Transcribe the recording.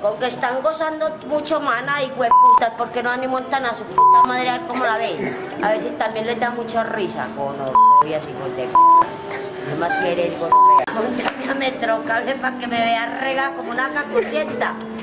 Con que están gozando mucho, mana, y hueputas, porque no van ni montan a su puta madre a ver cómo la ven. A ver si también les da mucha risa. Gonorreas, hijos de p***. ¿Qué más querés, gonorrea? Montame a Metro Cable para que me vea rega como una cacurrienta.